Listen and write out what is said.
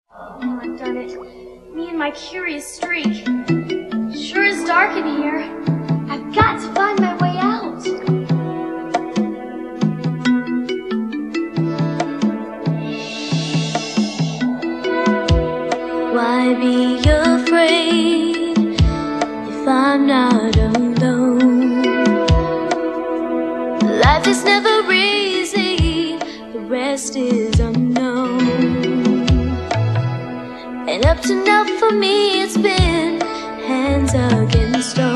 Oh, I've done it. Me and my curious streak. Sure is dark in here. I've got to find my way out. Why be afraid if I'm not alone? Life is never easy, the rest is unknown. And up to now for me it's been hands against all.